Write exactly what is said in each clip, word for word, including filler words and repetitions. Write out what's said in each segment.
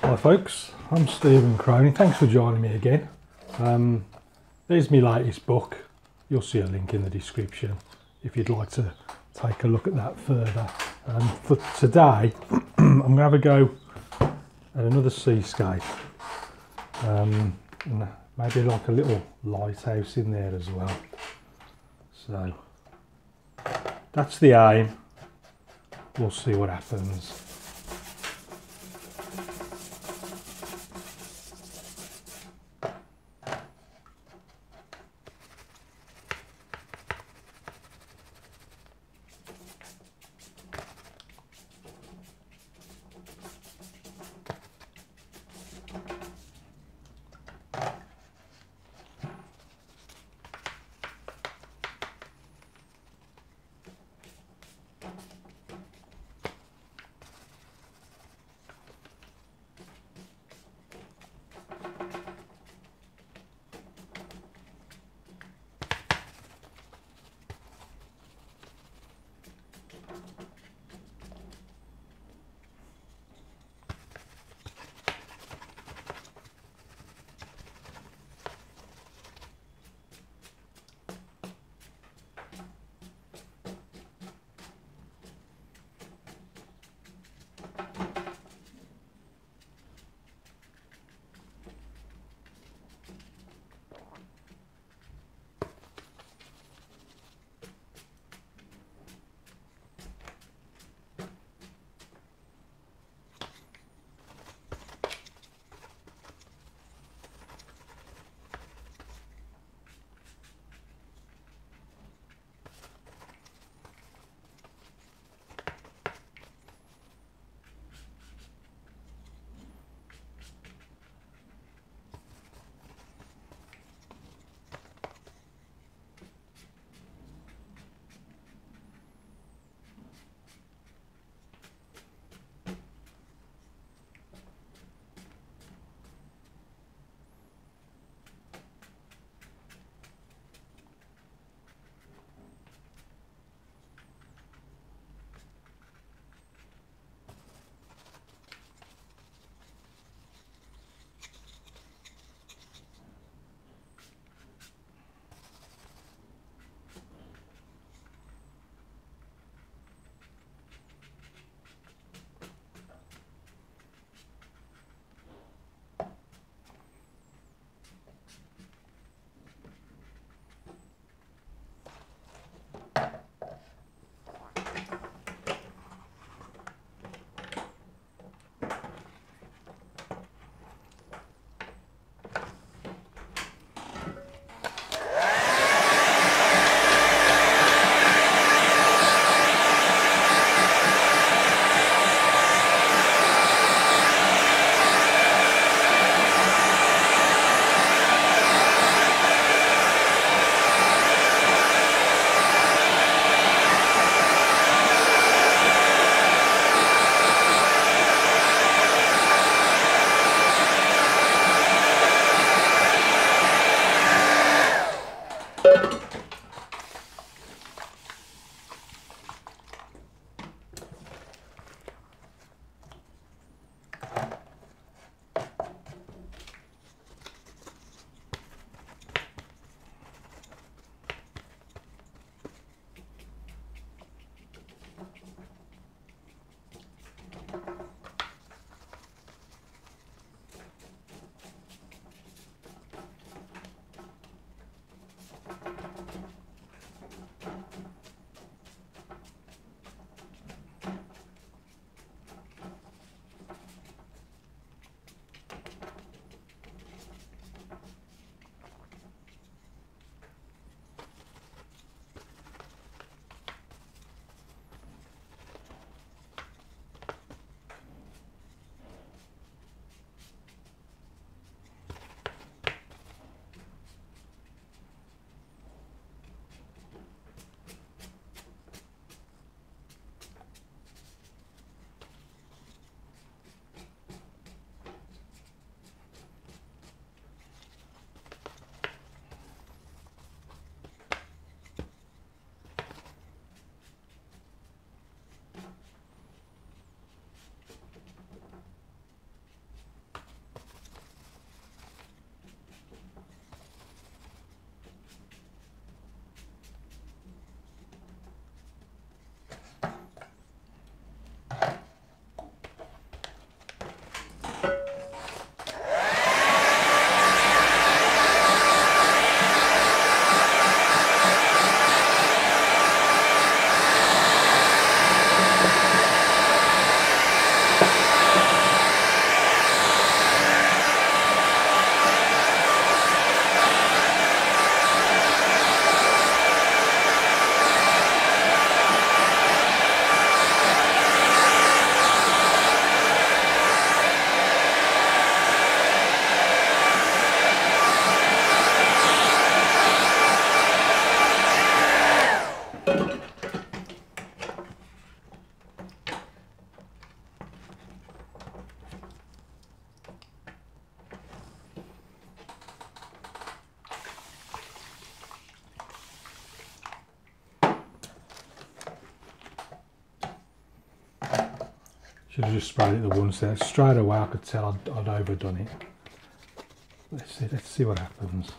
Hi folks, I'm Stephen Cronin. Thanks for joining me again. Um, there's my latest book. You'll see a link in the description if you'd like to take a look at that further. Um, for today, I'm going to have a go at another seascape. Um, and maybe like a little lighthouse in there as well. So that's the aim. We'll see what happens. Should have just sprayed it the once there. Straight away I could tell I'd, I'd overdone it. Let's see, let's see what happens.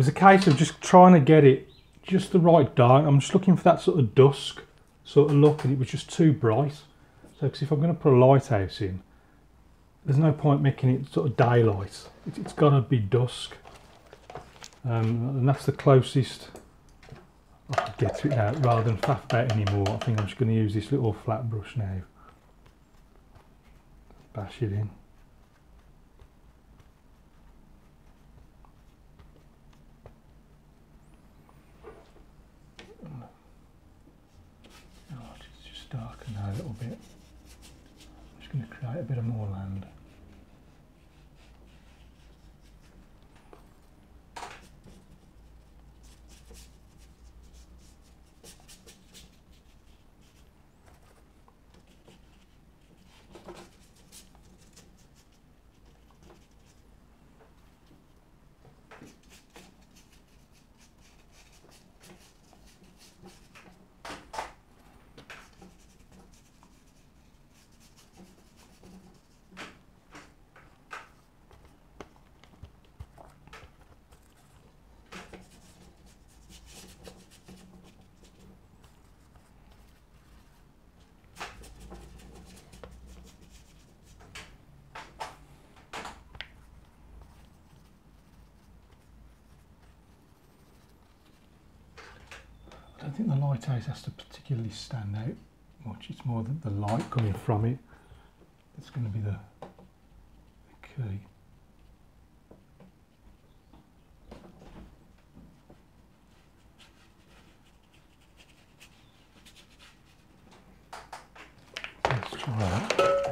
was a case of just trying to get it just the right dark. I'm just looking for that sort of dusk sort of look, and it was just too bright. So, because if I'm going to put a lighthouse in, there's no point making it sort of daylight. It, it's got to be dusk, um, and that's the closest I could get to it now, rather than faff about anymore. I think I'm just going to use this little flat brush now. Bash it in. Oh, it's just darken now a little bit. I'm just going to create a bit of more land. I don't think the lighthouse has to particularly stand out much. It's more that the light coming from it that's going to be the, the key. Let's try that.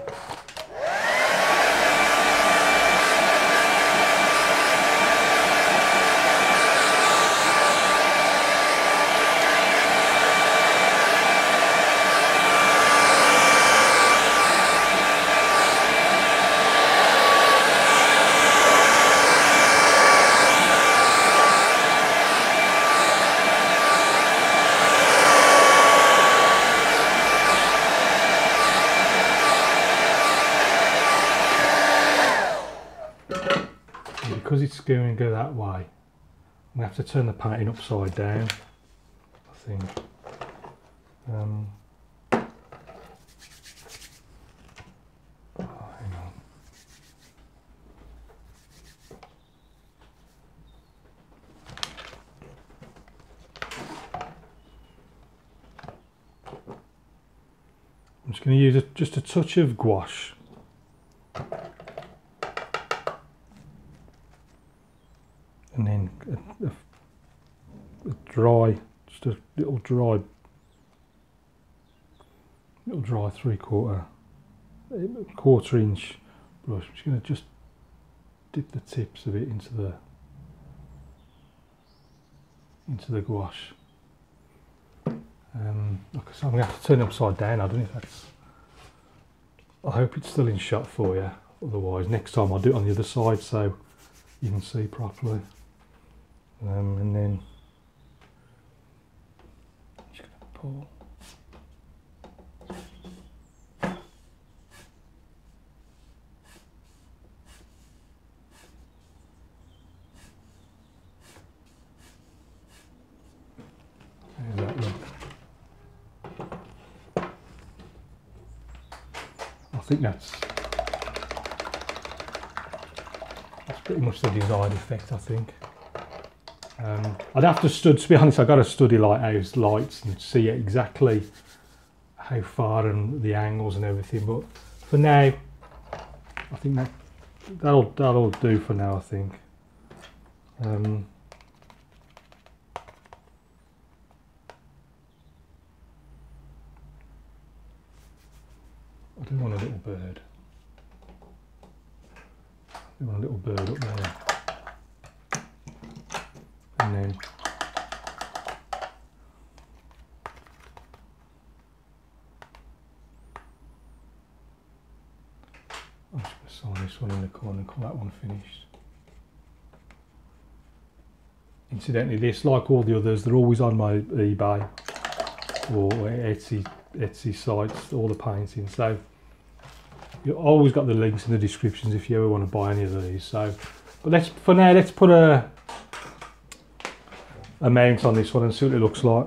Because it's going to go that way, I'm going to have to turn the painting upside down, I think. Um, oh, hang on. I'm just going to use a, just a touch of gouache. And then a, a, a dry, just a little dry, little dry three quarter, quarter inch brush. I'm just going to just dip the tips of it into the into the gouache. Um, like I said, I'm going to have to turn it upside down. I don't know if that's. I hope it's still in shot for you. Otherwise, next time I'll do it on the other side so you can see properly. Um, and then I'm just going to pull. How does that look? I think that's that's pretty much the desired effect, I think. Um, I'd have to stud, to be honest, I've got to study Lighthouse lights and see exactly how far and the angles and everything, but for now, I think that, that'll, that'll do for now, I think. Um, I do want a little bird. I do want a little bird up there. And then I'm just going to sign this one in the corner and call that one finished. Incidentally, this, like all the others, they're always on my eBay or Etsy, Etsy sites, all the paintings. So you've always got the links in the descriptions if you ever want to buy any of these. So, but let's, for now, let's put a a mount on this one and see what it looks like.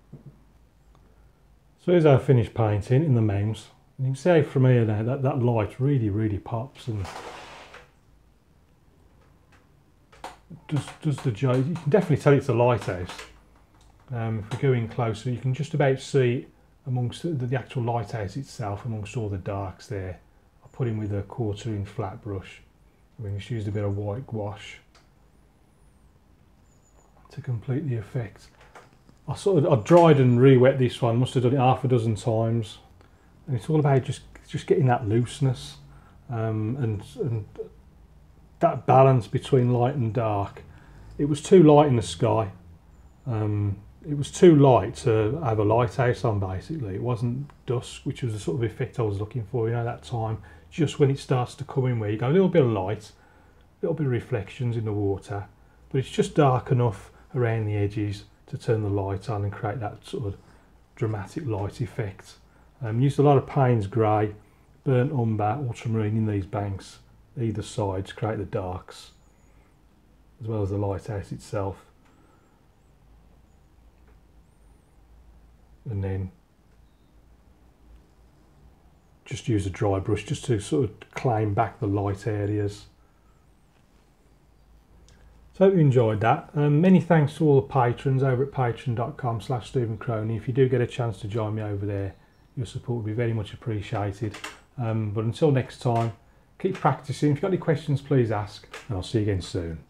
So here's our finished painting in the mounts. You can see from here now that that light really, really pops and does, does the job. You can definitely tell it's a lighthouse. Um, if we go in closer, you can just about see amongst the, the actual lighthouse itself, amongst all the darks there. I put in with a quarter inch flat brush. We just used a bit of white gouache to complete the effect. I sort of I dried and re-wet this one. Must have done it half a dozen times, and it's all about just just getting that looseness um, and and that balance between light and dark. It was too light in the sky. Um, it was too light to have a lighthouse on. Basically, it wasn't dusk, which was the sort of effect I was looking for. You know, that time just when it starts to come in, where you got a little bit of light, a little bit of reflections in the water, but it's just dark enough around the edges to turn the light on and create that sort of dramatic light effect. Um, used a lot of Payne's grey, burnt umber, ultramarine in these banks, either side, to create the darks, as well as the lighthouse itself. And then just use a dry brush just to sort of claim back the light areas. So I hope you enjoyed that. Um, many thanks to all the patrons over at patreon dot com slash Stephen Crony. If you do get a chance to join me over there, your support would be very much appreciated. Um, but until next time, keep practicing. If you've got any questions, please ask, and I'll see you again soon.